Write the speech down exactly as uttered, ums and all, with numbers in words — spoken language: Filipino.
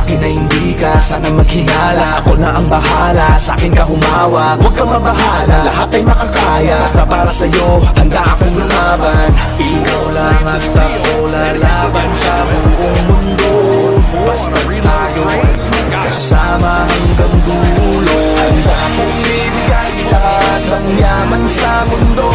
akin na hindi ka, sana maghinala. Ako na ang bahala, sa akin ka humawak. Huwag ka mabahala, lahat ay makakaya. Basta para sa'yo, handa akong lumaban. Ikaw lang at ako lalaban sa buong mundo. Basta tayo ay magkasama hanggang dulo. Handa kong ibigay lahat ng yaman sa mundo.